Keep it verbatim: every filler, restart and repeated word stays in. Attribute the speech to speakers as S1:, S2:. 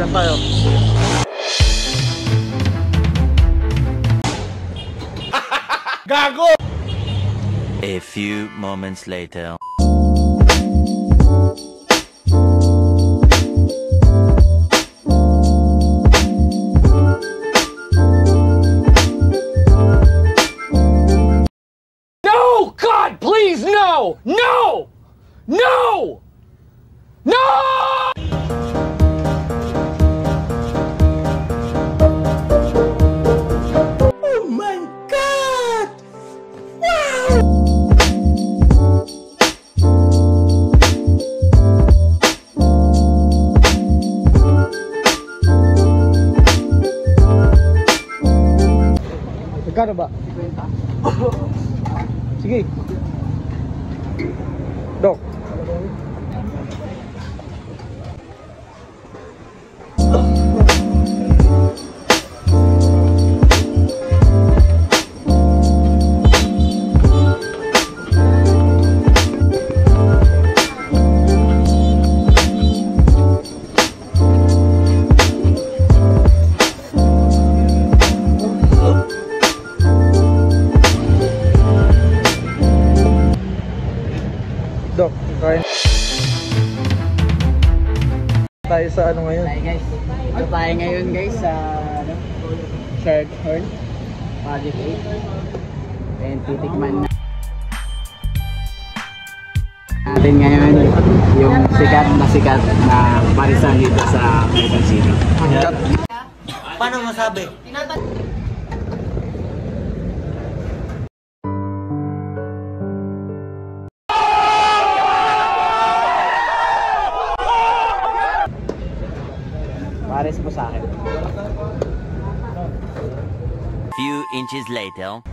S1: Saan tayo? Gago!
S2: A few moments later.
S3: No! God, please, no! No! No! No!
S1: Oh my God! Wow! Magkano ba? Sige. Dok. Dok, kain. Tayo sa ano ngayon?
S4: Tayo guys. Ito tayo ngayon guys sa ano, Shark Horn Project eight. And titikman na natin ngayon yung sikat na sikat na parisan dito sa Quezon City.
S1: Paano masabi?
S4: Pares mo sa akin.
S2: Few inches later.